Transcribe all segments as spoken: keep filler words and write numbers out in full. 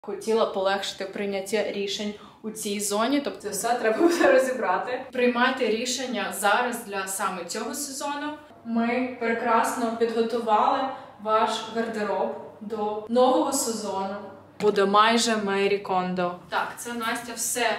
Хотіла полегшити прийняття рішень у цій зоні, тобто все треба буде розібрати. Приймайте рішення зараз для саме цього сезону. Ми прекрасно підготували ваш гардероб до нового сезону. Буде майже Мері Кондо. Так, це Настя все,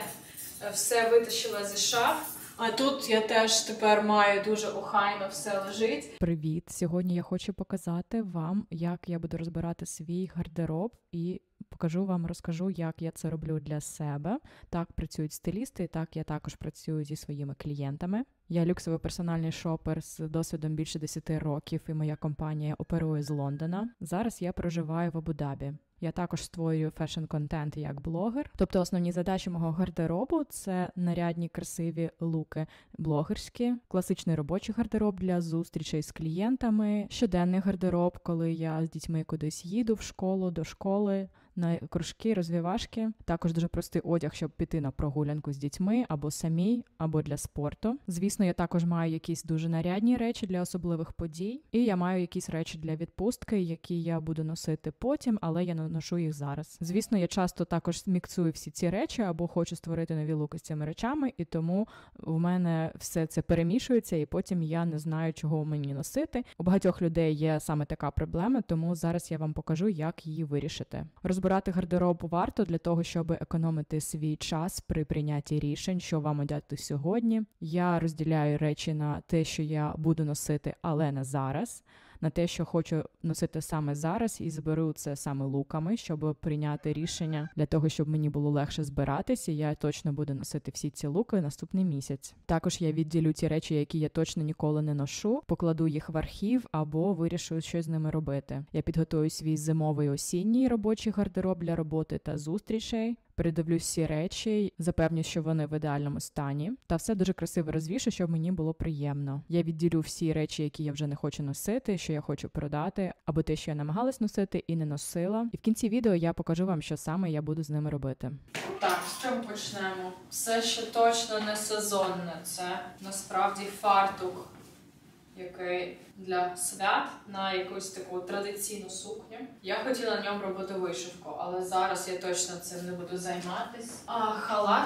все витащила зі шаф. А тут я теж тепер маю дуже охайно все лежить. Привіт! Сьогодні я хочу показати вам, як я буду розбирати свій гардероб і покажу вам, розкажу, як я це роблю для себе. Так працюють стилісти, так я також працюю зі своїми клієнтами. Я люксовий персональний шопер з досвідом більше десяти років, і моя компанія оперує з Лондона. Зараз я проживаю в Абу-Дабі. Я також створюю фешн-контент як блогер. Тобто основні задачі мого гардеробу – це нарядні, красиві луки блогерські, класичний робочий гардероб для зустрічей з клієнтами, щоденний гардероб, коли я з дітьми кудись їду в школу, до школи, на кружки, розвивашки. Також дуже простий одяг, щоб піти на прогулянку з дітьми, або самій, або для спорту. Звісно, я також маю якісь дуже нарядні речі для особливих подій. І я маю якісь речі для відпустки, які я буду носити потім, але я не ношу їх зараз. Звісно, я часто також міксую всі ці речі, або хочу створити нові луки з цими речами, і тому в мене все це перемішується, і потім я не знаю, чого мені носити. У багатьох людей є саме така проблема, тому зараз я вам покажу, як її вирішити. Розбирати гардероб варто для того, щоб економити свій час при прийнятті рішень, що вам одягти сьогодні. Я розділяю речі на те, що я буду носити, але не зараз, на те, що хочу носити саме зараз, і зберу це саме луками, щоб прийняти рішення для того, щоб мені було легше збиратися. Я точно буду носити всі ці луки наступний місяць. Також я відділю ті речі, які я точно ніколи не ношу, покладу їх в архів або вирішу, що з ними робити. Я підготую свій зимовий осінній робочий гардероб для роботи та зустрічей. Передивлюсь всі речі, запевню, що вони в ідеальному стані. Та все дуже красиво розвішу, щоб мені було приємно. Я відділю всі речі, які я вже не хочу носити, що я хочу продати, або те, що я намагалась носити і не носила. І в кінці відео я покажу вам, що саме я буду з ними робити. Так, з чого почнемо? Все, що точно не сезонне. Це насправді фартук, який для свят, на якусь таку традиційну сукню. Я хотіла на ньому робити вишивку, але зараз я точно цим не буду займатися. А халат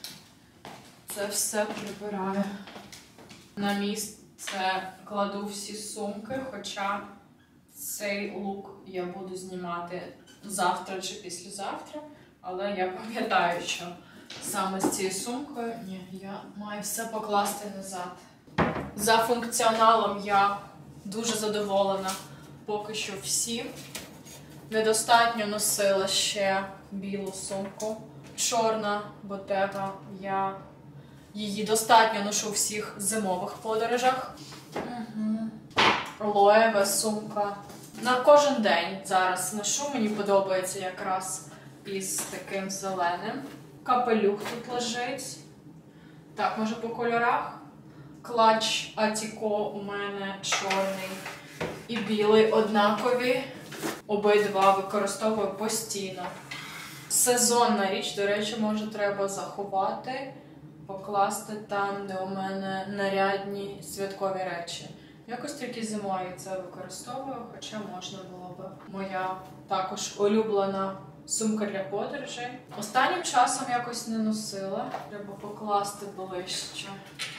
це все прибираю. На місце кладу всі сумки, хоча цей лук я буду знімати завтра чи післязавтра, але я пам'ятаю, що саме з цією сумкою, ні, я маю все покласти назад. За функціоналом я дуже задоволена поки що всім. Недостатньо носила ще білу сумку. Чорна Bottega, я її достатньо ношу у всіх зимових подорожах. Угу. Лоєва сумка. На кожен день зараз ношу, мені подобається якраз із таким зеленим. Капелюх тут лежить. Так, може по кольорах. Клатч Атіко у мене чорний і білий однакові. Обидва використовую постійно. Сезонна річ, до речі, може треба заховати, покласти там, де у мене нарядні святкові речі. Якось тільки зимою це використовую, хоча можна було б. Моя також улюблена сумка для подорожей. Останнім часом якось не носила, треба покласти ближче.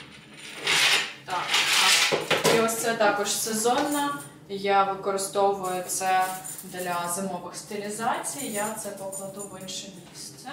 Так, так. І ось це також сезонна. Я використовую це для зимових стилізацій. Я це покладу в інше місце.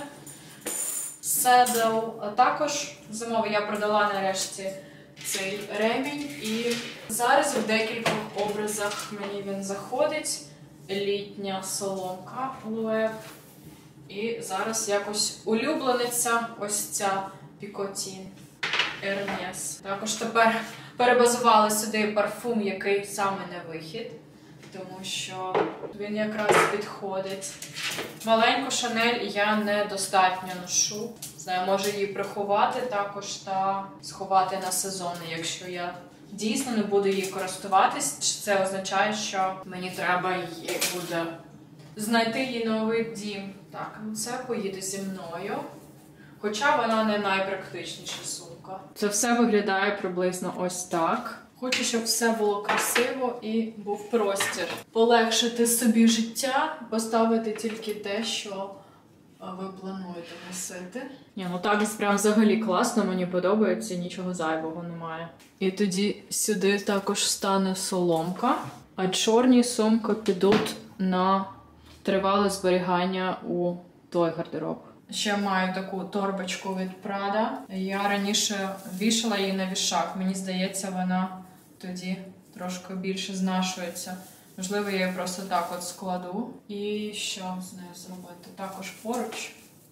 Седл. А також зимовий я продала нарешті цей ремінь. І зараз в декількох образах мені він заходить. Літня соломка Луев. І зараз якось улюблениця ось ця Пікотін. Ермес. Також тепер перебазували сюди парфум, який саме на вихід, тому що він якраз підходить. Маленьку Шанель я недостатньо ношу. Знаю, можу її приховати також та сховати на сезони, якщо я дійсно не буду її користуватись. Це означає, що мені треба її буде знайти її новий дім. Так, це поїде зі мною. Хоча вона не найпрактичніша сумка. Це все виглядає приблизно ось так. Хочу, щоб все було красиво і був простір. Полегшити собі життя, поставити тільки те, що ви плануєте носити. Ні, ну так прям взагалі класно, мені подобається, нічого зайвого немає. І тоді сюди також стане соломка, а чорні сумки підуть на тривале зберігання у той гардероб. Ще маю таку торбочку від Prada. Я раніше вішала її на вішак. Мені здається, вона тоді трошки більше знашується. Можливо, я її просто так от складу. І що з нею зробити? Також поруч.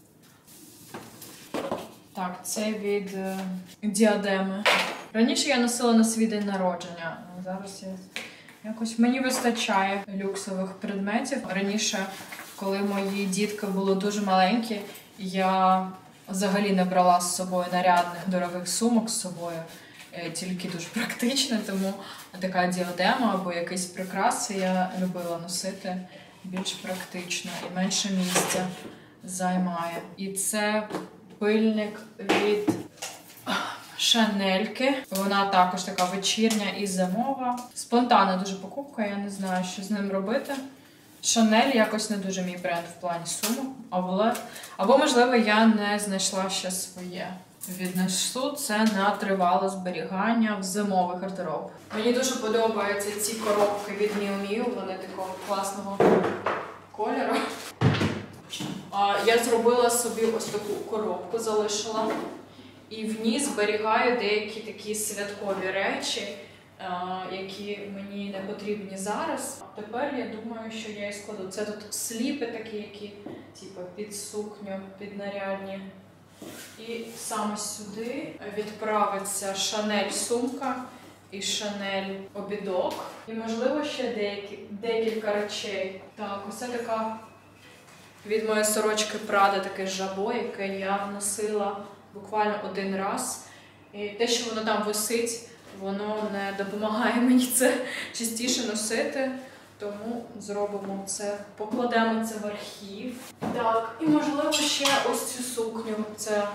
Так, це від е, діадеми. Раніше я носила на свій день народження. А зараз я якось мені вистачає люксових предметів. Раніше, коли мої дітки були дуже маленькі, я взагалі не брала з собою нарядних дорогих сумок з собою. Тільки дуже практично, тому така діадема або якісь прикраси я любила носити більш практично і менше місця займає. І це пильник від Шанельки. Вона також така вечірня і зимова. Спонтанна дуже покупка, я не знаю, що з ним робити. Шанель якось не дуже мій бренд в плані сумок, або, або можливо, я не знайшла ще своє. Віднесу це на тривале зберігання в зимовий гардероб. Мені дуже подобаються ці коробки від Miu Miu, вони такого класного кольору. Я зробила собі ось таку коробку, залишила. І в ній зберігаю деякі такі святкові речі, які мені не потрібні зараз. Тепер я думаю, що я їх складу. Це тут сліпи такі, які типу, під сукню, під нарядні. І саме сюди відправиться Шанель сумка і Шанель обідок. І, можливо, ще деякі, декілька речей. Так, ось це така від моєї сорочки Prada таке жабо, яке я носила буквально один раз. І те, що воно там висить, воно не допомагає мені це частіше носити. Тому зробимо це, покладемо це в архів. Так, і можливо ще ось цю сукню. Це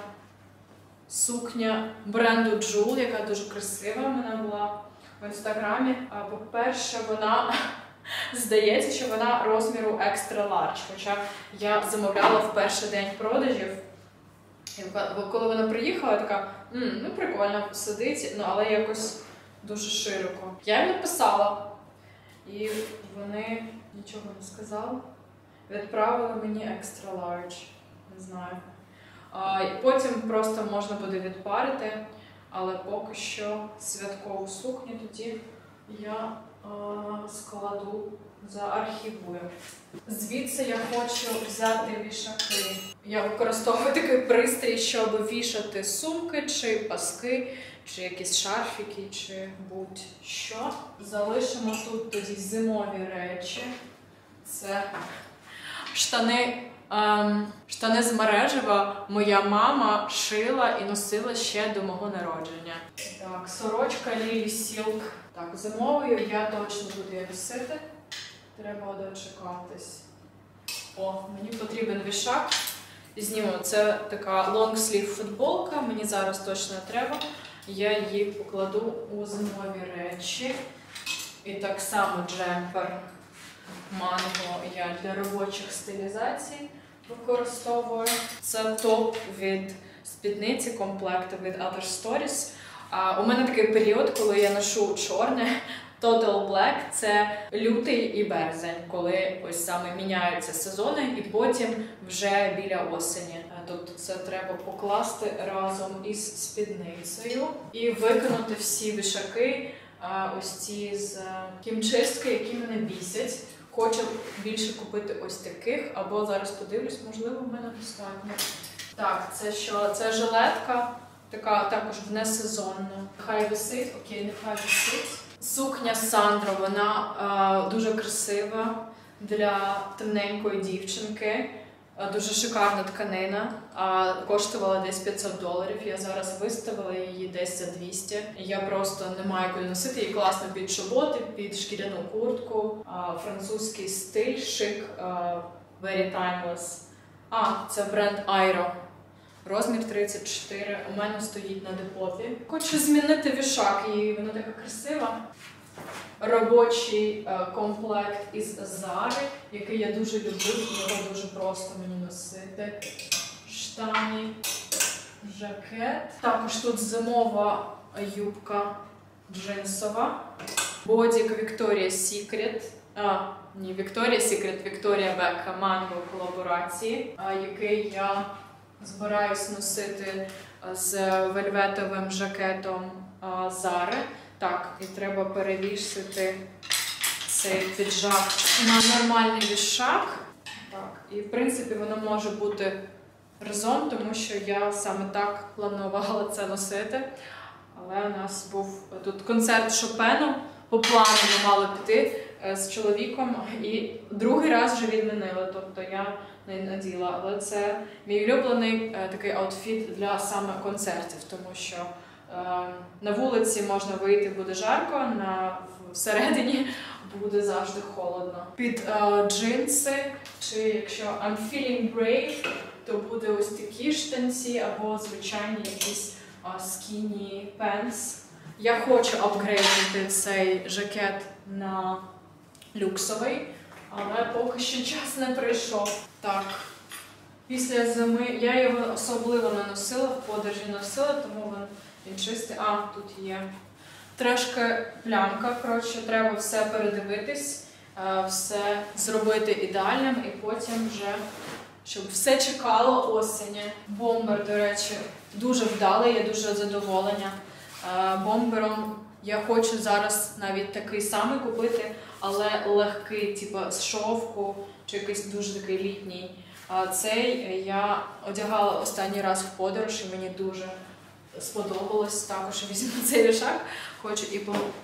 сукня бренду Jewel, яка дуже красива. В мене була в інстаграмі. По-перше, вона, здається, що вона розміру extra large. Хоча я замовляла в перший день продажів. І коли вона приїхала, я така, М, ну прикольно, сидить, ну, але якось дуже широко. Я їм написала. І вони нічого не сказали. Відправили мені extra large. Не знаю. А, і потім просто можна буде відпарити, але поки що святкову сукню тоді я а, складу, заархівую. Звідси я хочу взяти вішаки. Я використовую такий пристрій, щоб вішати сумки, чи паски, чи якісь шарфіки, чи будь-що. Залишимо тут тоді зимові речі. Це штани, ем, штани з мережева моя мама шила і носила ще до мого народження. Так, сорочка Lily Silk. Так, зимовою я точно буду її носити. Треба дочекатись. О, мені потрібен вішак. Зніму. Це така лонгслів футболка, мені зараз точно треба. Я її покладу у зимові речі. І так само джемпер манго я для робочих стилізацій використовую. Це топ від спідниці, комплекту від Other Stories. А у мене такий період, коли я ношу чорне. Total Black – це лютий і березень, коли ось саме міняються сезони, і потім вже біля осені. Тобто це треба покласти разом із спідницею і викинути всі вішаки, ось ці з хімчистки, які мене бісять. Хочу більше купити ось таких, або зараз подивлюсь, можливо, в мене достатньо. Так, це що? Це жилетка, така також несезонна. Нехай висить, окей, нехай висить. Сукня Сандро, вона е, дуже красива для темненької дівчинки. Е, дуже шикарна тканина. Е, коштувала десь п'ятсот доларів. Я зараз виставила її десь за двісті. Я просто не маю куди носити. Її класно під чоботи, під шкіряну куртку. Е, французький стиль, шик, е, very timeless. А, це бренд Airo. Розмір тридцять чотири. У мене стоїть на депоті. Хочу змінити вішак, і вона така красива. робочий е, комплект із Зари, який я дуже люблю, і його дуже просто мені носити. Штани, жакет. Також тут зимова юбка джинсова. Бодік Victoria's Secret. А, ні, Victoria's Secret, Victoria Beckham манго колаборації, а, який я збираюсь носити з вельветовим жакетом а, Зари. Так, і треба перевісити цей піджак на нормальний вішак. Так, і в принципі воно може бути разом, тому що я саме так планувала це носити. Але у нас був тут концерт Шопену, по плану ми мали піти з чоловіком, і другий раз вже відмінили, тобто я не наділа. Але це мій улюблений е, такий аутфіт для саме концертів, тому що е, на вулиці можна вийти, буде жарко, на всередині буде завжди холодно. Під е, джинси, чи якщо I'm feeling brave, то буде ось такі штанці або звичайні якісь skinny pants. Я хочу апгрейдити цей жакет на люксовий, але поки що час не прийшов. Так, після зими я його особливо не носила, в подорожі носила, тому він чистий. А, тут є трошки плямка, коротше, треба все передивитись, все зробити ідеальним і потім вже, щоб все чекало осені. Бомбер, до речі, дуже вдалий, я дуже задоволена бомбером. Я хочу зараз навіть такий самий купити, але легкий, типу з шовку, чи якийсь дуже такий літній. Цей я одягала останній раз в подорож, і мені дуже сподобалось. Також візьму цей вішак, хочу і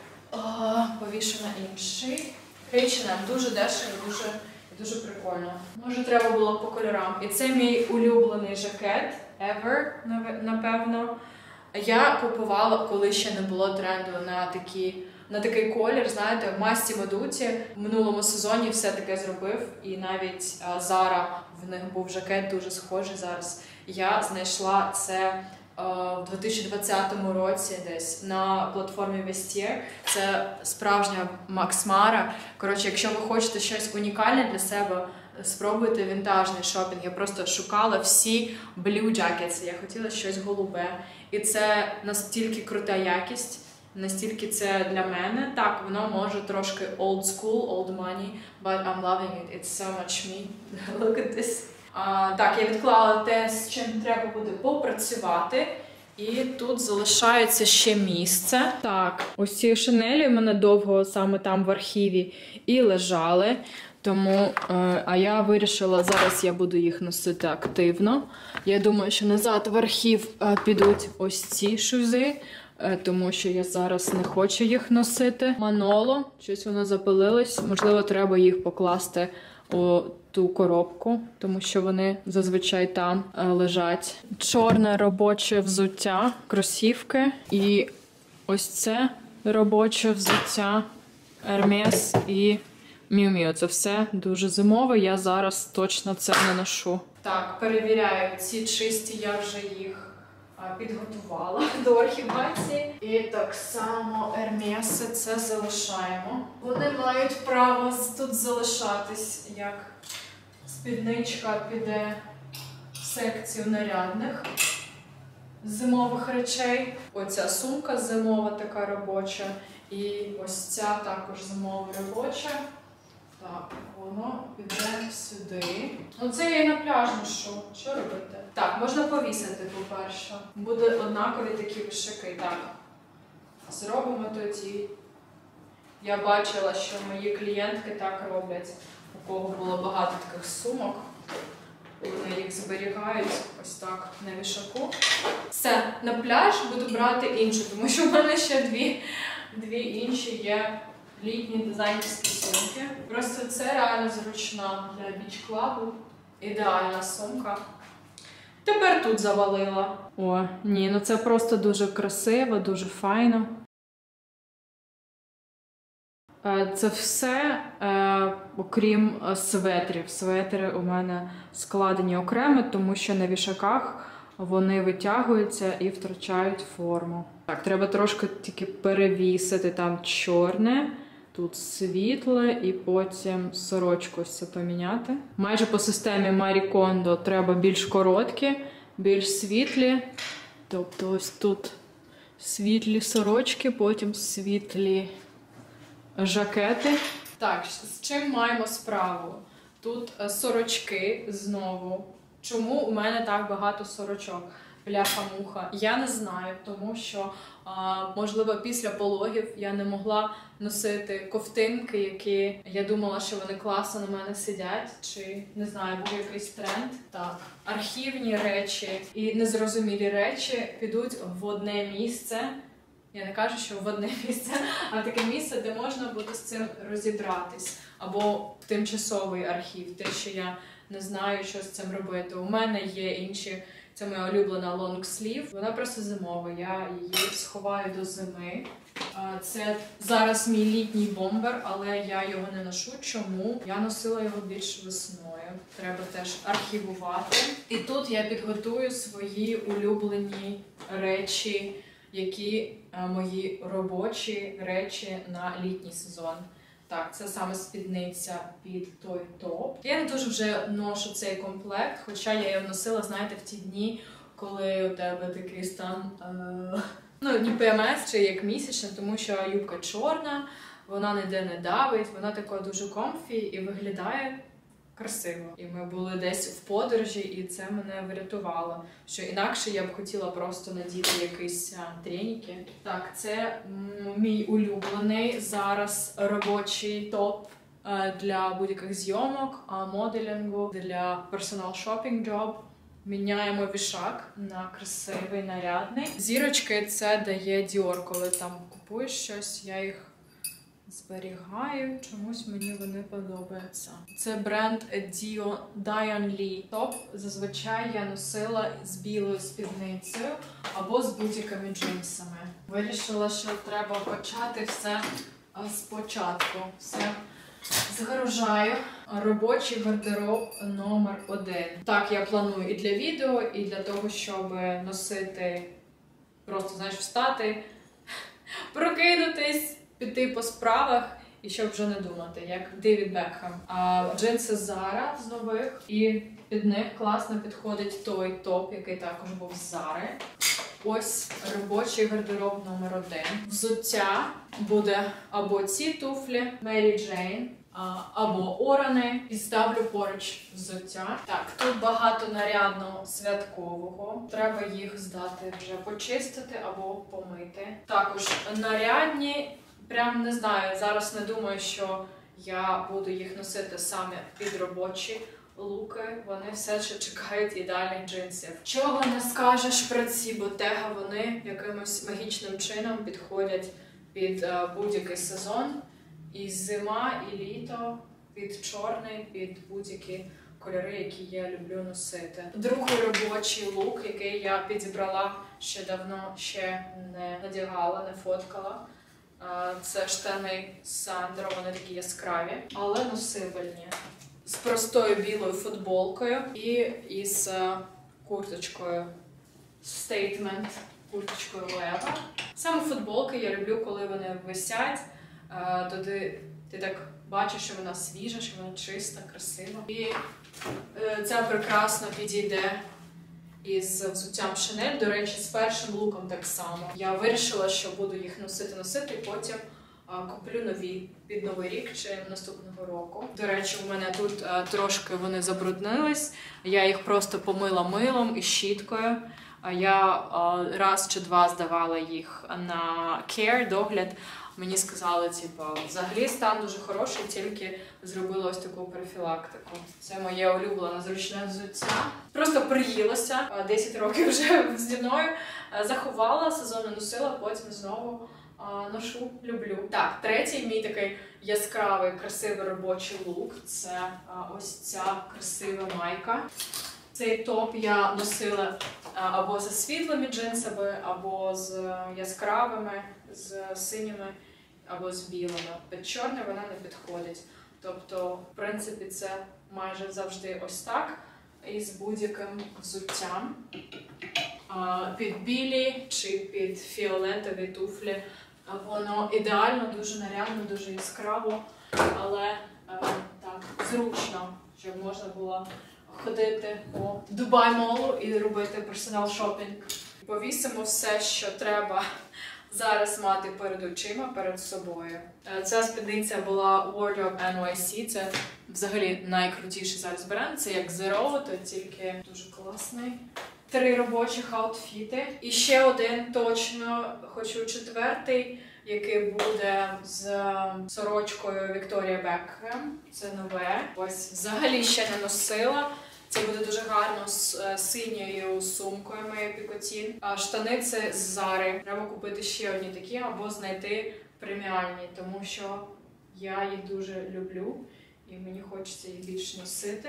повішу на інший. ейч енд ем, дуже дешево, дуже, дуже прикольно. Може, треба було по кольорам. І це мій улюблений жакет, ever, напевно. Я купувала, коли ще не було тренду на, такі, на такий колір, знаєте, в Масті Мадуті в минулому сезоні все таке зробив, і навіть Зара, в них був жакет дуже схожий зараз. Я знайшла це в дві тисячі двадцятому році десь на платформі Vestiaire. Це справжня Макс Мара. Коротше, якщо ви хочете щось унікальне для себе, спробуйте вінтажний шопінг. Я просто шукала всі blue jackets. Я хотіла щось голубе. І це настільки крута якість, настільки це для мене. Так, воно може трошки old school, old money, but I'm loving it. It's so much me. Look at this. А, так, я відклала те, з чим треба буде попрацювати. І тут залишається ще місце. Так, ось ці шинелі в мене довго саме там в архіві і лежали. Тому, е, а я вирішила, зараз я буду їх носити активно. Я думаю, що назад в архів е, підуть ось ці шузи, е, тому що я зараз не хочу їх носити. Маноло, щось воно запилилось, можливо, треба їх покласти у ту коробку, тому що вони зазвичай там е, лежать. Чорне робоче взуття, кросівки і ось це робоче взуття, Hermes і Miu Miu. Це все дуже зимове, я зараз точно це не ношу. Так, перевіряю, ці чисті, я вже їх а, підготувала до архівації. І так само Hermes це залишаємо. Вони мають право тут залишатись, як спідничка піде в секцію нарядних зимових речей. Оця сумка зимова така робоча. І ось ця також зимова робоча. Так, воно піде сюди. Ну це я і на пляж ношу. Що робити? Так, можна повісити, по-перше. Буде однакові такі вишики. Так, зробимо тоді. Я бачила, що мої клієнтки так роблять. У кого було багато таких сумок. Вони їх зберігають ось так на вішаку. Все, на пляж буду брати іншу, тому що в мене ще дві, дві інші є. Літні дизайнерські сумки. Просто це реально зручна для біч-клабу. Ідеальна сумка. Тепер тут завалила. О, ні, ну це просто дуже красиво, дуже файно. Це все, е, окрім светрів. Светри у мене складені окремо, тому що на вішаках вони витягуються і втрачають форму. Так, треба трошки тільки перевісити там чорне, тут світле і потім сорочку ось це поміняти. Майже по системі Марі Кондо треба більш короткі, більш світлі. Тобто ось тут світлі сорочки, потім світлі жакети. Так, з чим маємо справу? Тут сорочки знову. Чому у мене так багато сорочок? Бляха-муха. Я не знаю, тому що, а, можливо, після пологів я не могла носити ковтинки, які я думала, що вони класно на мене сидять, чи, не знаю, був якийсь тренд. Так, архівні речі і незрозумілі речі підуть в одне місце. Я не кажу, що в одне місце, а таке місце, де можна буде з цим розібратись. Або в тимчасовий архів, те, що я не знаю, що з цим робити. У мене є інші, це моя улюблена лонгслів. Вона просто зимова, я її сховаю до зими. Це зараз мій літній бомбер, але я його не ношу. Чому? Я носила його більш весною. Треба теж архівувати. І тут я підготую свої улюблені речі, які мої робочі речі на літній сезон. Так, це саме спідниця під той топ. Я не дуже вже ношу цей комплект, хоча я його носила, знаєте, в ті дні, коли у тебе такий стан, е... ну, не пе ем ес чи як місячна, тому що юбка чорна, вона ніде не давить, вона така дуже комфі і виглядає красиво. І ми були десь в подорожі, і це мене врятувало. Що інакше я б хотіла просто надіти якісь треніки. Так, це мій улюблений зараз робочий топ для будь-яких зйомок, моделінгу, для personal shopping job. Міняємо вішак на красивий, нарядний. Зірочки це дає Dior, коли там купуєш щось, я їх зберігаю, чомусь мені вони подобаються. Це бренд Dio Diane Lee. Топ зазвичай я носила з білою спідницею або з будь-якими джинсами. Вирішила, що треба почати все спочатку. Все загружаю. Робочий гардероб номер один. Так, я планую і для відео, і для того, щоб носити, просто, знаєш, встати, прокинутись, піти по справах і щоб вже не думати, як Девід Бекхем. А джинси Zara з нових, і під них класно підходить той топ, який також був з Zara. Ось робочий гардероб номер один. Взуття буде або ці туфлі Mary Jane, або Орани. І ставлю поруч взуття. Так, тут багато нарядного святкового. Треба їх здати вже почистити або помити. Також нарядні. Прям не знаю, зараз не думаю, що я буду їх носити саме під робочі луки. Вони все ще чекають ідеальних джинсів. Чого не скажеш про ці ботега, вони якимось магічним чином підходять під uh, будь-який сезон. І зима, і літо, під чорний, під будь-які кольори, які я люблю носити. Другий робочий лук, який я підібрала ще давно, ще не надягала, не фоткала. Це штани Сандро, вони такі яскраві, але носибельні. З простою білою футболкою і із курточкою Statement, курточкою Лева. Саме футболки я люблю, коли вони висять. Тоді ти так бачиш, що вона свіжа, що вона чиста, красива. І це прекрасно підійде із взуттям Chanel. До речі, з першим луком так само. Я вирішила, що буду їх носити-носити, і потім а, куплю нові під Новий рік чи наступного року. До речі, у мене тут а, трошки вони забруднились. Я їх просто помила милом і щіткою. А я а, раз чи два здавала їх на care, догляд. Мені сказали, типу, взагалі стан дуже хороший, тільки зробила ось таку профілактику. Це моє улюблене зручне взуття. Просто приїлося, десять років вже зі мною. Заховала, сезонно носила, потім знову ношу, люблю. Так, третій мій такий яскравий, красивий робочий лук. Це ось ця красива майка. Цей топ я носила або зі світлими джинсами, або з яскравими, з синіми, або з білими. Під чорне вона не підходить. Тобто, в принципі, це майже завжди ось так. І з будь-яким взуттям. а, під білі чи під фіолетові туфлі. Воно ідеально, дуже нарядно, дуже яскраво, але а, так, зручно, щоб можна було ходити по Дубай-молу і робити персонал шопінг. Повісимо все, що треба зараз мати перед очима, перед собою. Ця спідниця була Wardrobe ен вай сі, це взагалі найкрутіший зараз бренд, це як Zero, то тільки дуже класний. Три робочих аутфіти. І ще один точно, хочу четвертий, який буде з сорочкою Victoria Beckham. Це нове. Ось взагалі ще не носила. Це буде дуже гарно з синьою сумкою моєю Picotin. А штани це з Зари. Треба купити ще одні такі або знайти преміальні, тому що я їх дуже люблю і мені хочеться їх більше носити.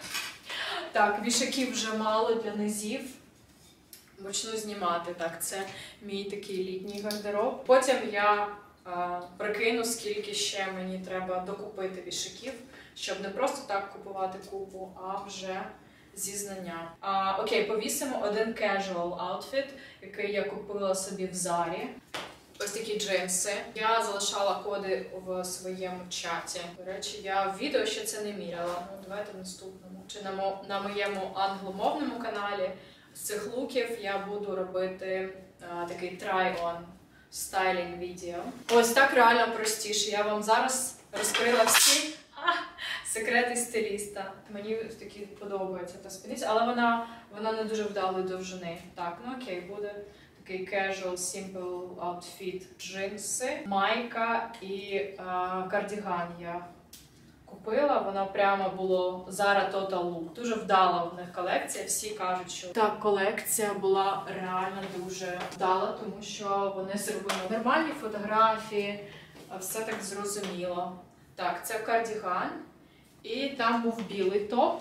Так, вішаків вже мало для низів. Почну знімати. Так, це мій такий літній гардероб. Потім я а, прикину, скільки ще мені треба докупити вішаків, щоб не просто так купувати купу, а вже зі знання. А, окей, повісимо один casual outfit, який я купила собі в Зарі. Ось такі джинси. Я залишала коди в своєму чаті. До речі, я в відео ще це не міряла. Ну, давайте в наступному. Чи на, мо на моєму англомовному каналі з цих луків я буду робити а, такий try-on стайлінг відео. Ось так реально простіше. Я вам зараз розкрила всі а, секрети стиліста. Мені такі подобається та спідниця, але вона, вона не дуже вдалої довжини. Так, ну окей, буде такий casual, simple outfit, джинси, майка і а, кардіган я купила. Вона прямо було Zara Total Look. Дуже вдала в них колекція. Всі кажуть, що та колекція була реально дуже вдала, тому що вони зробили нормальні фотографії, все так зрозуміло. Так, це кардіган. І там був білий топ.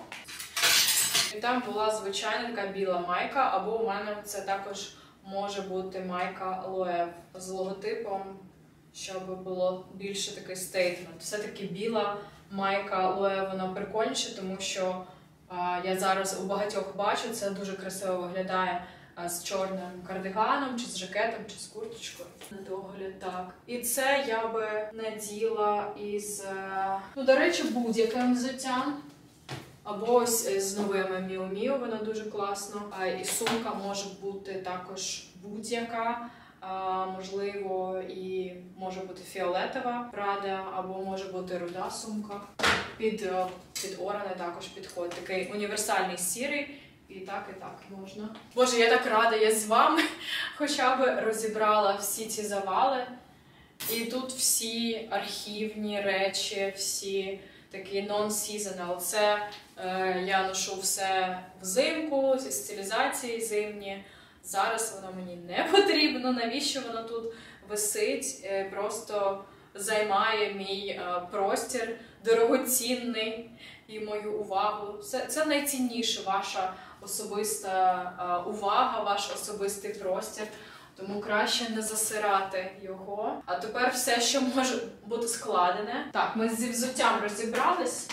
І там була звичайна така біла майка, або у мене це також може бути майка Loewe з логотипом, щоб було більше такий стейтмент. Все-таки біла майка Loewe, вона прикольніша, тому що а, я зараз у багатьох бачу, це дуже красиво виглядає а, з чорним кардиганом, чи з жакетом, чи з курточкою. На догляд, так. І це я би наділа із, ну, до речі, будь-яким взуттям. Або ось з новими Miu Miu, вона дуже класно. А, і сумка може бути також будь-яка. А, можливо, і може бути фіолетова Prada, або може бути руда сумка. Під, під органи також підходить. Такий універсальний сірий. І так, і так можна. Боже, я так рада, я з вами хоча б розібрала всі ці завали. І тут всі архівні речі, всі такі non-seasonal. Це е, я ношу все взимку, зі стилізації зимні. Зараз воно мені не потрібно. Навіщо воно тут висить? Е, просто займає мій е, простір, дорогоцінний і мою увагу. Це, це найцінніше, ваша особиста е, увага, ваш особистий простір. Тому краще не засирати його. А тепер все, що може бути складене. Так, ми зі взуттям розібрались.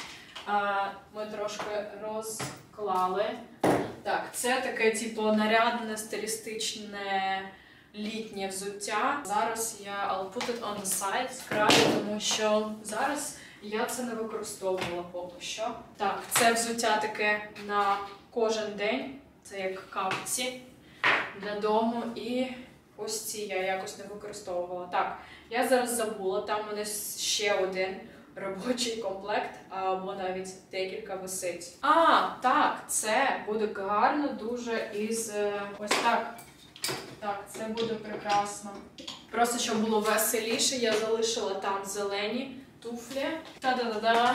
Ми трошки розклали. Так, це таке, типу, нарядне, стилістичне, літнє взуття. Зараз я I'll put it on the side з краю, тому що зараз я це не використовувала поки що. Так, це взуття таке на кожен день. Це як капці для дому. І ось ці я якось не використовувала. Так, я зараз забула, там у мене ще один робочий комплект, або навіть декілька висить. А, так, це буде гарно дуже із... Ось так. Так, це буде прекрасно. Просто, щоб було веселіше, я залишила там зелені туфлі. Та-да-да-да.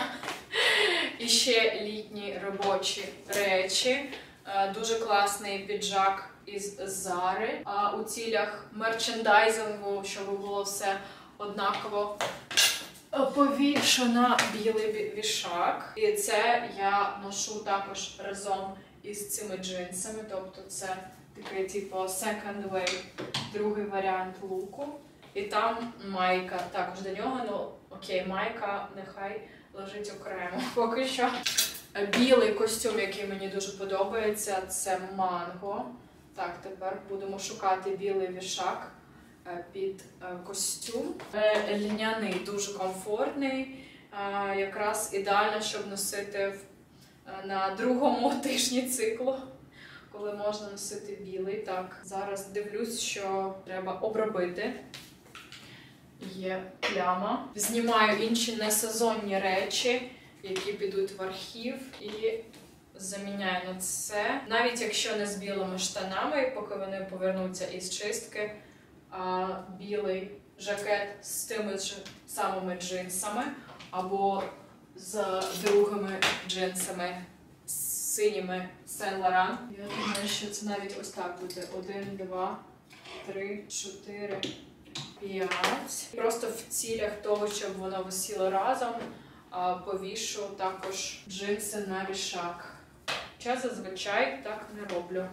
І ще літні робочі речі. Дуже класний піджак із Зари. А у цілях мерчендайзингу, щоб було все однаково, повішу на білий вішак. І це я ношу також разом із цими джинсами. Тобто це такий типу second way, другий варіант луку. І там майка також до нього. Ну окей, майка нехай лежить окремо. Поки що білий костюм, який мені дуже подобається, це манго. Так, тепер будемо шукати білий вішак під костюм. Льняний, дуже комфортний. Якраз ідеально, щоб носити на другому тижні циклу, коли можна носити білий. Так, зараз дивлюсь, що треба обробити. Є пляма. Знімаю інші несезонні речі, які підуть в архів, і заміняю на це. Навіть якщо не з білими штанами, поки вони повернуться із чистки, а білий жакет з тими ж самими джинсами або з другими джинсами, синіми Saint Laurent. Я думаю, що це навіть ось так буде. Один, два, три, чотири, п'ять. Просто в цілях того, щоб воно висіло разом, повішу також джинси на вішак. Я зазвичай так не роблю.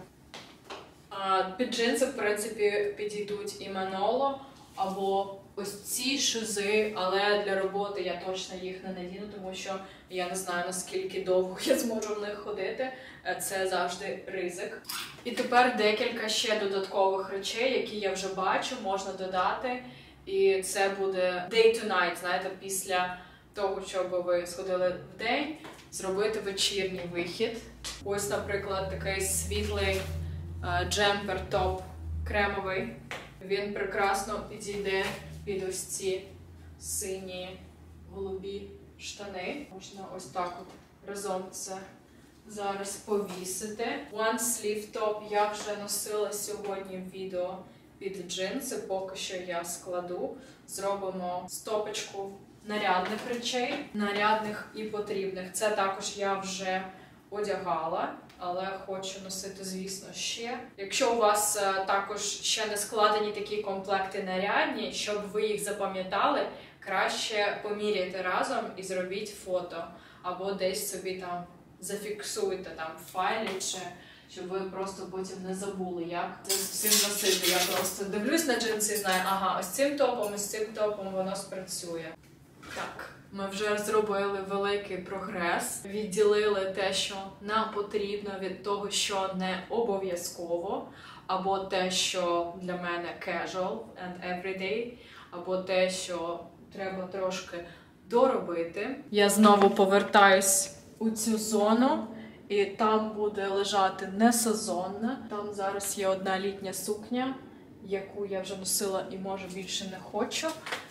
Під джинси, в принципі, підійдуть і Manolo, або ось ці шузи, але для роботи я точно їх не надіну, тому що я не знаю, наскільки довго я зможу в них ходити. Це завжди ризик. І тепер декілька ще додаткових речей, які я вже бачу, можна додати. І це буде day to night, знаєте, після того, щоб ви сходили в день, зробити вечірній вихід. Ось, наприклад, такий світлий джемпер-топ кремовий. Він прекрасно підійде під ось ці сині голубі штани. Можна ось так от разом це зараз повісити. One sleeve top я вже носила сьогодні в відео під джинси, поки що я складу. Зробимо стопочку нарядних речей, нарядних і потрібних. Це також я вже одягала, але хочу носити, звісно, ще. Якщо у вас а, також ще не складені такі комплекти нарядні, щоб ви їх запам'ятали, краще поміряйте разом і зробіть фото. Або десь собі там зафіксуйте там в файлі, чи щоб ви просто потім не забули, як це з цим носити. Я просто дивлюсь на джинси і знаю, ага, ось цим топом, ось цим топом воно спрацює. Так, ми вже зробили великий прогрес, відділили те, що нам потрібно, від того, що не обов'язково, або те, що для мене casual and everyday, або те, що треба трошки доробити. Я знову повертаюсь у цю зону, і там буде лежати несезонне. Там зараз є одна літня сукня, яку я вже носила і, може, більше не хочу.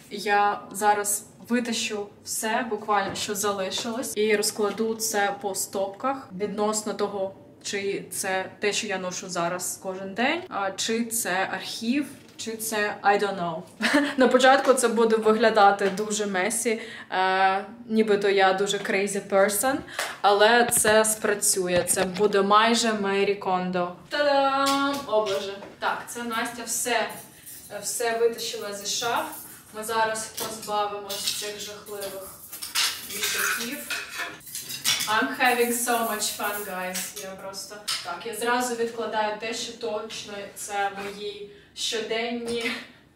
Я зараз витащу все, буквально, що залишилось, і розкладу це по стопках відносно того, чи це те, що я ношу зараз кожен день, а чи це архів, чи це I don't know. На початку це буде виглядати дуже месі, е, нібито я дуже crazy person, але це спрацює. Це буде майже Мері Кондо. Та-дам! О, Боже. Так, це Настя все, все витащила зі шаф. Ми зараз позбавимось цих жахливих вішаків. I'm having so much fun, guys. Я просто... Так, я зразу відкладаю те, що точно це мої щоденні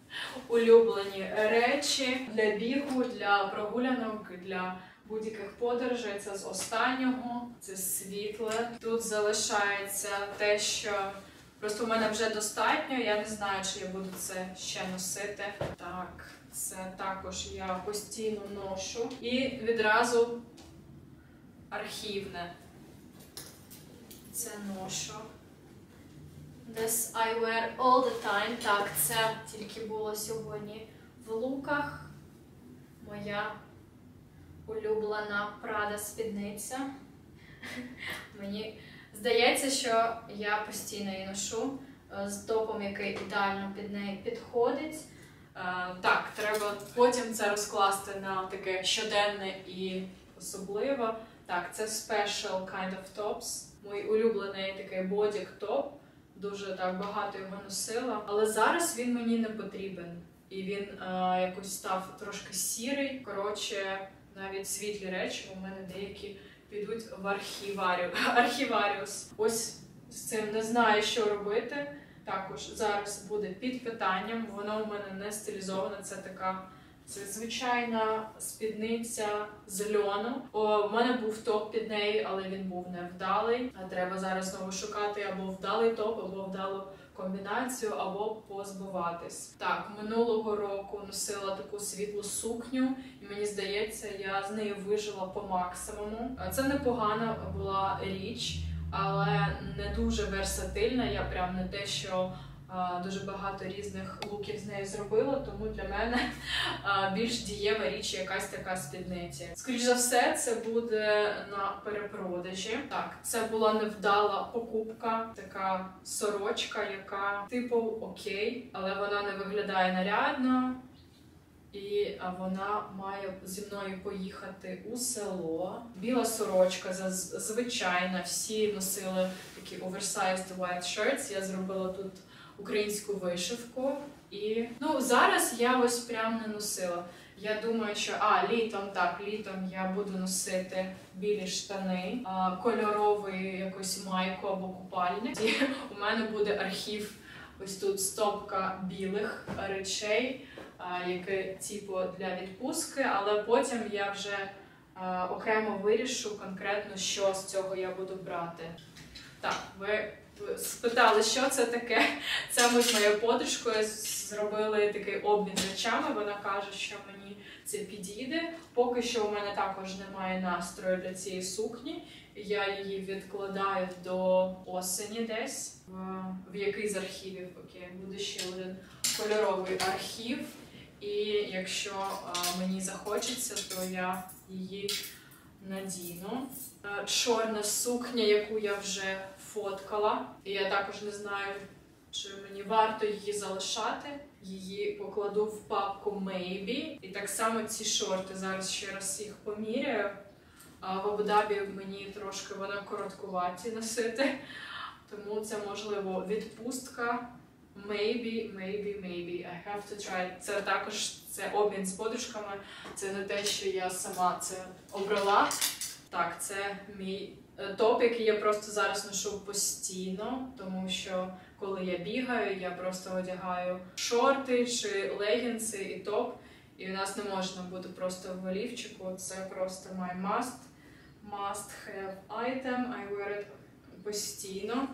улюблені речі для бігу, для прогулянок, для будь-яких подорожей. Це з останнього, це світле. Тут залишається те, що просто у мене вже достатньо. Я не знаю, чи я буду це ще носити. Так, це також я постійно ношу. І відразу архівне. Це ношу. This I wear all the time. Так, це тільки було сьогодні в луках. Моя улюблена Prada спідниця. Мені здається, що я постійно її ношу з топом, який ідеально під неї підходить. Так, треба потім це розкласти на таке щоденне і особливе. Так, це special kind of tops. Мій улюблений такий бодік-топ. Дуже так багато його носила. Але зараз він мені не потрібен. І він а, якось став трошки сірий. Коротше, навіть світлі речі у мене деякі підуть в архіваріус. архіваріус. Ось з цим не знаю, що робити. Також зараз буде під питанням. Воно у мене не стилізоване. Це така Це звичайна спідниця з льону. О, в мене був топ під неї, але він був невдалий. Треба зараз знову шукати або вдалий топ, або вдалу комбінацію, або позбуватись. Так, минулого року носила таку світлу сукню, і мені здається, я з нею вижила по максимуму. Це непогана була річ, але не дуже версатильна. Я прям не те, що дуже багато різних луків з нею зробила, тому для мене більш дієва річ якась така спідниця. Скоріш за все, це буде на перепродажі. Так, це була невдала покупка, така сорочка, яка типу окей, але вона не виглядає нарядно. І вона має зі мною поїхати у село. Біла сорочка, звичайна, всі носили такі oversized white shirts. Я зробила тут українську вишивку. І ну зараз я ось прям не носила. Я думаю, що а, літом так, літом я буду носити білі штани, а, кольоровий якусь майку або купальник. І у мене буде архів, ось тут стопка білих речей, а, які типу для відпустки, але потім я вже а, окремо вирішу конкретно, що з цього я буду брати. Так, ви спитали, що це таке. Це ми з моєю подружкою зробили такий обмін речами. Вона каже, що мені це підійде. Поки що у мене також немає настрою для цієї сукні. Я її відкладаю до осені десь, в, в який з архівів. Окей, буде ще один кольоровий архів. І якщо а, мені захочеться, то я її надіну. Чорна сукня, яку я вже фоткала. І я також не знаю, чи мені варто її залишати. Її покладу в папку Maybe. І так само ці шорти. Зараз ще раз їх поміряю. А в Абу-Дабі мені трошки вона короткуваті носити. Тому це, можливо, відпустка. Maybe, maybe, maybe. I have to try. Це також це обмін з подружками. Це не те, що я сама це обрала. Так, це мій топ, який я просто зараз ношу постійно, тому що коли я бігаю, я просто одягаю шорти чи легінси і топ. І у нас не можна бути просто в олівчику. Це просто my must, must have item. I wear it постійно.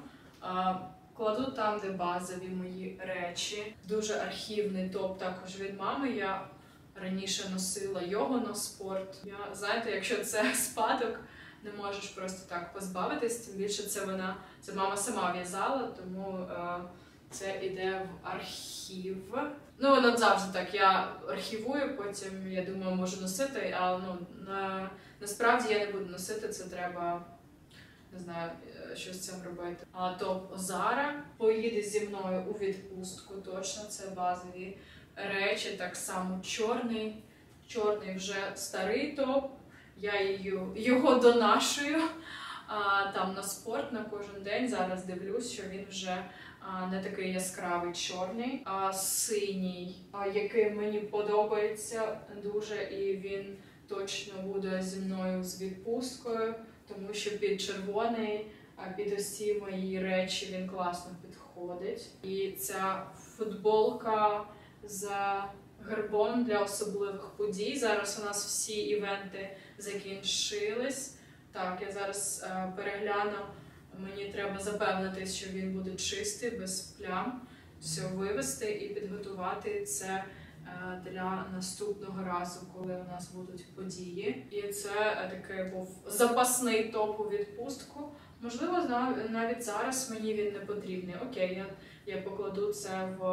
Кладу там, де базові мої речі. Дуже архівний топ також від мами. Я раніше носила його на спорт. Я, знаєте, якщо це спадок, не можеш просто так позбавитись. Тим більше це вона, це мама сама в'язала, тому е, це йде в архів. Ну, воно завжди так. Я архівую, потім, я думаю, можу носити, але ну, на, насправді я не буду носити, це треба, не знаю, що з цим робити. А топ Зара поїде зі мною у відпустку, точно, це базові речі, так само чорний, чорний вже старий топ, я її, його донашую а, там на спорт на кожен день, зараз дивлюсь, що він вже а, не такий яскравий чорний, а синій, а, який мені подобається дуже, і він точно буде зі мною з відпусткою, тому що під червоний, під ось ці мої речі він класно підходить. І ця футболка з гербом для особливих подій. Зараз у нас всі івенти закінчились. Так, я зараз е, перегляну. Мені треба запевнитись, що він буде чистий, без плям. Все вивести і підготувати це е, для наступного разу, коли у нас будуть події. І це е, такий був запасний топ у відпустку. Можливо, навіть зараз мені він не потрібний. Окей, я, я покладу це в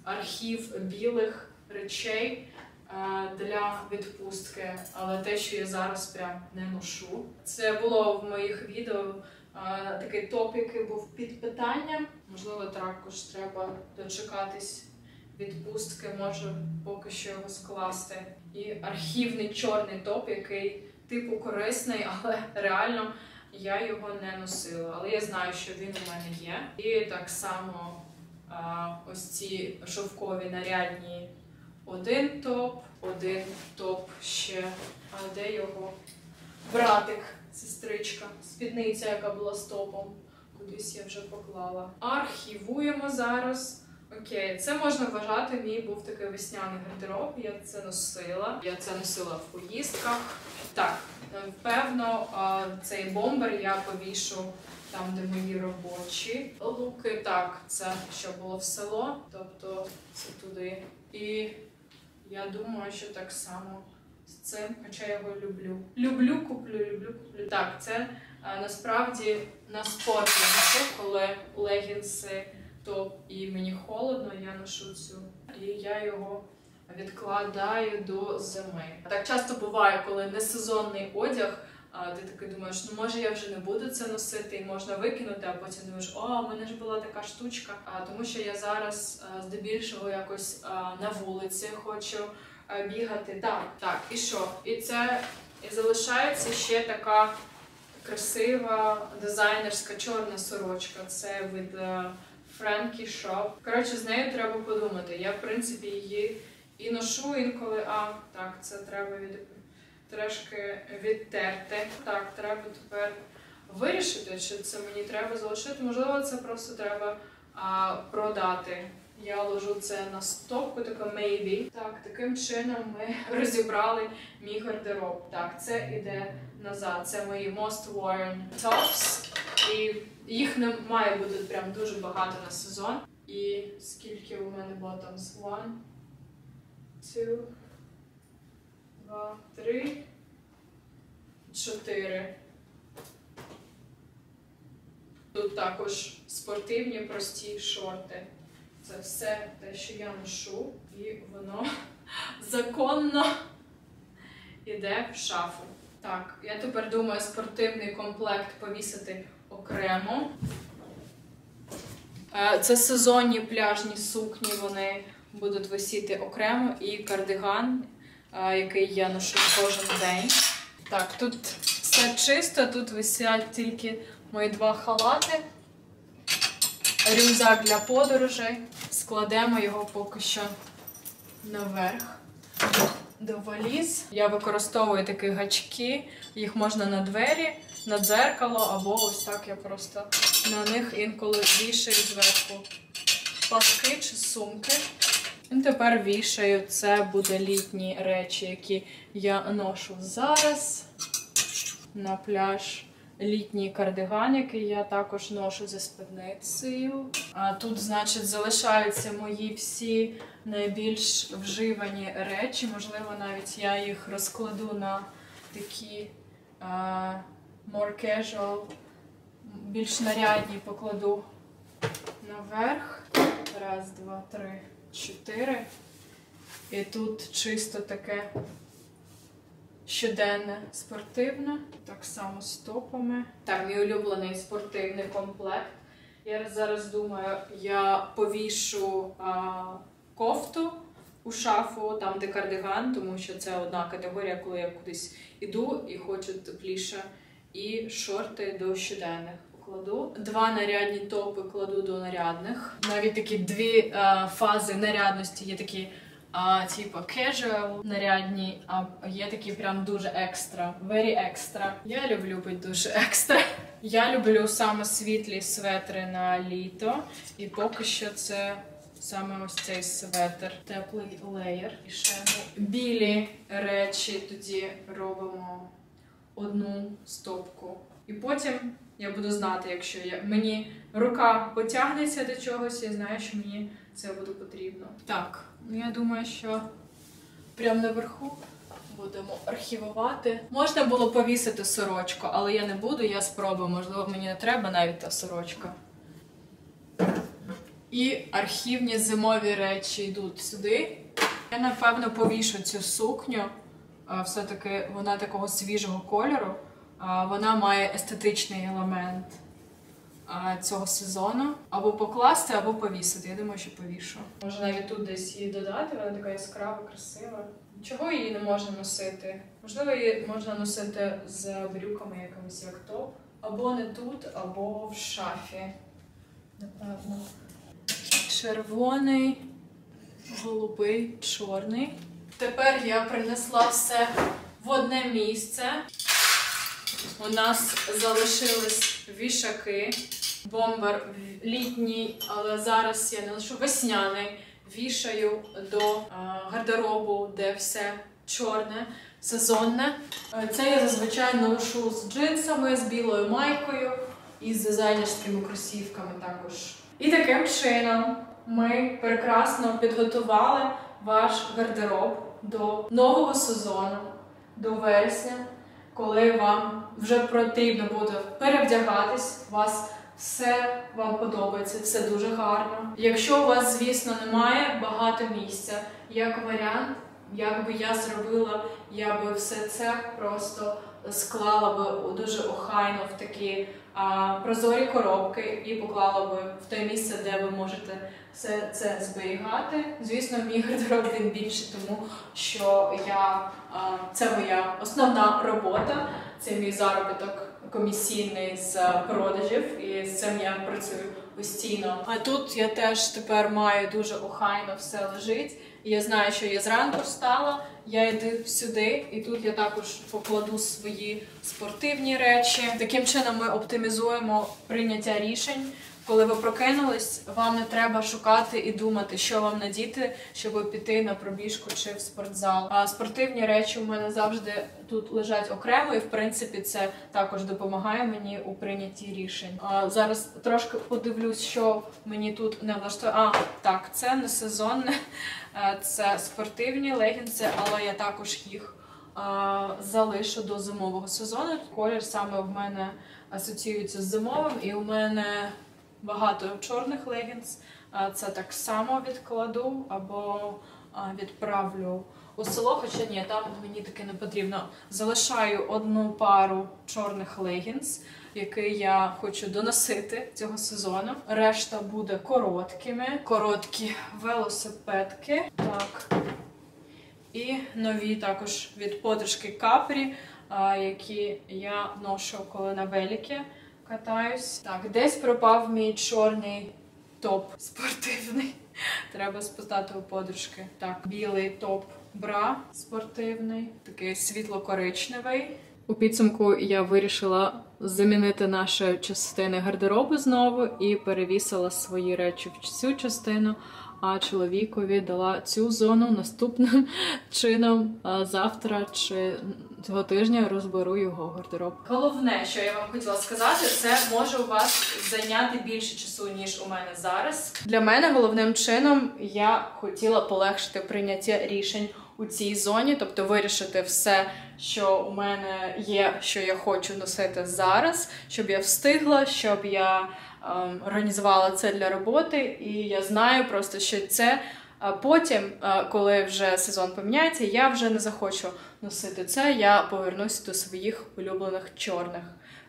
архів білих речей е, для відпустки, але те, що я зараз прям не ношу. Це було в моїх відео, е, такий топ, який був під питанням. Можливо, також треба дочекатись відпустки, може поки що його скласти. І архівний чорний топ, який типу корисний, але реально я його не носила, але я знаю, що він у мене є. І так само а, ось ці шовкові нарядні один топ, один топ ще. А де його братик, сестричка, спідниця, яка була з топом. Кудись я вже поклала. Архівуємо зараз. Окей, це можна вважати, мій був такий весняний гардероб, я це носила. Я це носила в поїздках. Так, певно, цей бомбер я повішу там, де мої робочі луки. Так, це що було в село, тобто це туди. І я думаю, що так само з цим, хоча я його люблю. Люблю, куплю, люблю, куплю. Так, це а, насправді на спорт я ношу, коли легінси, топ і мені холодно, я ношу цю. І я його відкладаю до зими. Так часто буває, коли несезонний одяг, а ти такий думаєш, ну може я вже не буду це носити і можна викинути, а потім думаєш, о, у мене ж була така штучка. А, тому що я зараз а, здебільшого якось а, на вулиці хочу а, бігати. Так, так, і що? І це і залишається ще така красива дизайнерська чорна сорочка. Це від uh, Frankie Shop. Коротше, з нею треба подумати. Я, в принципі, її і ношу інколи. А, так, це треба від... трошки відтерти. Так, треба тепер вирішити, чи це мені треба залишити. Можливо, це просто треба а, продати. Я ложу це на стопку, така maybe. Так, таким чином ми розібрали мій гардероб. Так, це іде назад. Це мої most worn tops. І їх не має бути прям дуже багато на сезон. І скільки у мене bottoms? One, two, два, три, чотири. Тут також спортивні, прості шорти. Це все те, що я ношу, і воно законно йде в шафу. Так, я тепер думаю спортивний комплект повісити окремо. Це сезонні пляжні сукні, вони будуть висіти окремо. І кардиган, який я ношу кожен день. Так, тут все чисто, тут висять тільки мої два халати. Рюкзак для подорожей. Складемо його поки що наверх до валіз. Я використовую такі гачки, їх можна на двері, на дзеркало, або ось так я просто на них інколи вішаю зверху паски чи сумки. І тепер вішаю, це буде літні речі, які я ношу зараз на пляж. Літній кардиган, який я також ношу за спідницею. А тут, значить, залишаються мої всі найбільш вживані речі. Можливо, навіть я їх розкладу на такі uh, more casual, більш нарядні покладу наверх. Раз, два, три, чотири. І тут чисто таке щоденне спортивне, так само з топами. Так, мій улюблений спортивний комплект. Я зараз думаю, я повішу а, кофту у шафу, там де кардиган, тому що це одна категорія, коли я кудись іду і хочу тепліше. І шорти до щоденних покладу. Два нарядні топи кладу до нарядних. Навіть такі дві а, фази нарядності є такі А, типу casual, нарядні, а є такі прям дуже екстра, very extra. Я люблю бути дуже екстра. Я люблю саме світлі светри на літо, і поки що це саме ось цей светр, теплий леєр. І ще ну, білі речі тоді робимо одну стопку. І потім я буду знати, якщо я, мені рука потягнеться до чогось, я знаю, що мені це буде потрібно. Так. Я думаю, що прямо наверху будемо архівувати. Можна було повісити сорочку, але я не буду, я спробую. Можливо, мені не треба навіть та сорочка. І архівні зимові речі йдуть сюди. Я, напевно, повішу цю сукню. Все-таки вона такого свіжого кольору. Вона має естетичний елемент цього сезону. Або покласти, або повісити. Я думаю, що повішу. Може навіть тут десь її додати, вона така яскрава, красива. Чого її не можна носити? Можливо, її можна носити з брюками якимось як топ. Або не тут, або в шафі. Напевно. Червоний, голубий, чорний. Тепер я принесла все в одне місце. У нас залишились вішаки. бомбер літній, але зараз я не лишу весняний, вішаю до а, гардеробу, де все чорне, сезонне. Це я зазвичай ношу з джинсами, з білою майкою і з дизайнерськими кросівками також. І таким чином ми прекрасно підготували ваш гардероб до нового сезону, до вересня, коли вам вже потрібно буде перевдягатись, у вас все вам подобається, все дуже гарно. Якщо у вас, звісно, немає багато місця, як варіант, як би я зробила, я би все це просто склала би дуже охайно в такі а, прозорі коробки і поклала би в те місце, де ви можете все це зберігати. Звісно, мій гардероб він більший, тому що я, а, це моя основна робота, це мій заробіток комісійний з продажів, і з цим я працюю постійно. А тут я теж тепер маю дуже охайно все лежить. І я знаю, що я зранку встала, я йду сюди, і тут я також покладу свої спортивні речі. Таким чином ми оптимізуємо прийняття рішень. Коли ви прокинулись, вам не треба шукати і думати, що вам надіти, щоб піти на пробіжку чи в спортзал. А спортивні речі у мене завжди тут лежать окремо, і в принципі це також допомагає мені у прийнятті рішень. А зараз трошки подивлюсь, що мені тут не влаштує. А, так, це не сезонне, це спортивні легінси, але я також їх а, залишу до зимового сезону. Колір саме в мене асоціюється з зимовим, і у мене багато чорних легінс. Це так само відкладу або відправлю у село, хоча ні, там мені таке не потрібно. Залишаю одну пару чорних легінс, які я хочу доносити цього сезону. Решта буде короткими. Короткі велосипедки. Так. І нові також від подружки Капрі, які я ношу, коли на великі катаюсь. Так, десь пропав мій чорний топ спортивний. Треба спитати у подружки. Так, білий топ-бра спортивний, такий світло-коричневий. У підсумку я вирішила замінити наші частини гардеробу знову і перевісила свої речі в цю частину, а чоловікові дала цю зону наступним чином. Завтра чи цього тижня розберу його гардероб. Головне, що я вам хотіла сказати, це може у вас зайняти більше часу, ніж у мене зараз. Для мене головним чином я хотіла полегшити прийняття рішень у цій зоні, тобто вирішити все, що у мене є, що я хочу носити зараз, щоб я встигла, щоб я ем, організувала це для роботи, і я знаю просто, що це а потім, коли вже сезон поміняється, я вже не захочу носити це, я повернуся до своїх улюблених чорних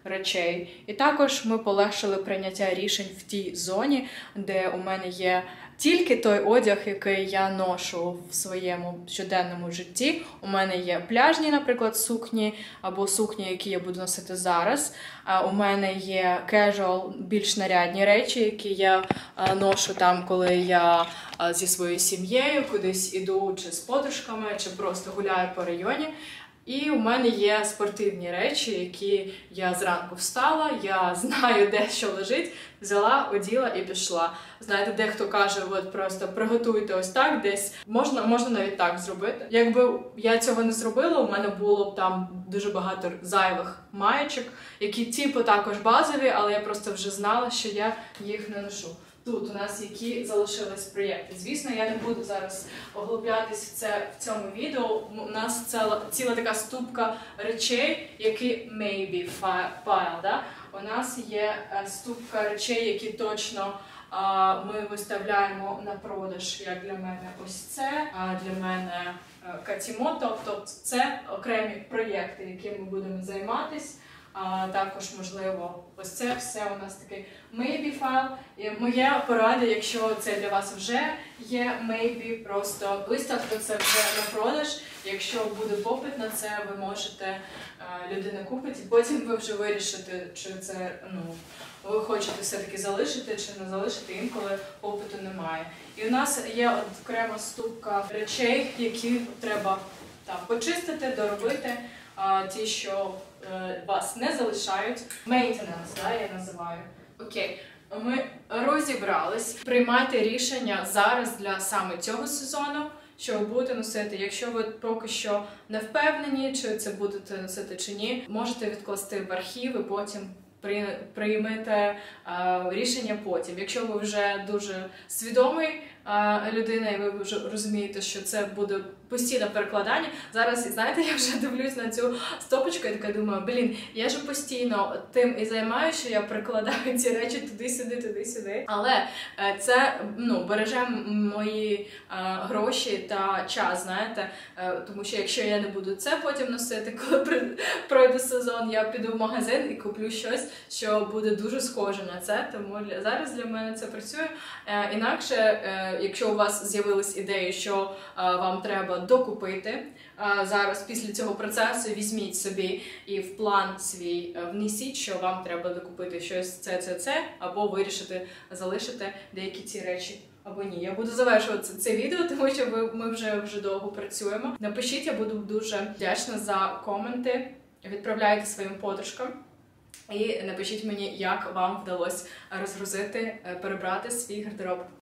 речей. І також ми полегшили прийняття рішень в тій зоні, де у мене є тільки той одяг, який я ношу в своєму щоденному житті. У мене є пляжні, наприклад, сукні, або сукні, які я буду носити зараз. У мене є casual, більш нарядні речі, які я ношу там, коли я зі своєю сім'єю кудись іду, чи з подружками, чи просто гуляю по районі. І у мене є спортивні речі, які я зранку встала, я знаю, де що лежить, взяла, оділа і пішла. Знаєте, дехто каже, от просто приготуйте ось так десь. Можна, можна навіть так зробити. Якби я цього не зробила, у мене було б там дуже багато зайвих маєчок, які типу також базові, але я просто вже знала, що я їх не ношу. Тут у нас які залишились проєкти. Звісно, я не буду зараз оглублятись в це в цьому відео. У нас ціла, ціла така ступка речей, які maybe file, да? У нас є ступка речей, які точно а, ми виставляємо на продаж, як для мене ось це, а для мене Катімото. Тобто це окремі проєкти, якими ми будемо займатися. А також, можливо, ось це все у нас такий maybe файл. І моя порада, якщо це для вас вже є maybe, просто виставте це вже на продаж. Якщо буде попит на це, ви можете, людина купить, і потім ви вже вирішите, чи це, ну, ви хочете все-таки залишити, чи не залишити, інколи попиту немає. І у нас є окрема ступка речей, які треба там почистити, доробити, а, ті, що вас не залишають. Maintenance, да, я називаю Окей, ми розібрались. Приймайте рішення зараз для саме цього сезону, що ви будете носити. Якщо ви поки що не впевнені, чи це будете носити чи ні, можете відкласти в архів і потім приймете а, рішення потім. Якщо ви вже дуже свідомий а, людина, і ви вже розумієте, що це буде постійне перекладання. Зараз, знаєте, я вже дивлюсь на цю стопочку і така думаю, блін, я ж постійно тим і займаюся, що я перекладаю ці речі туди-сюди, туди-сюди. Але це, ну, береже мої а, гроші та час, знаєте. А, тому що якщо я не буду це потім носити, коли пройде сезон, я піду в магазин і куплю щось, що буде дуже схоже на це. Тому для, зараз для мене це працює. А, інакше, а, якщо у вас з'явились ідеї, що а, вам треба докупити. Зараз після цього процесу візьміть собі і в план свій внесіть, що вам треба докупити щось це, це, це, або вирішити залишити деякі ці речі, або ні. Я буду завершувати це, це відео, тому що ви, ми вже, вже довго працюємо. Напишіть, я буду дуже вдячна за коменти, відправляйте своїм подружкам. І напишіть мені, як вам вдалося розгрузити, перебрати свій гардероб.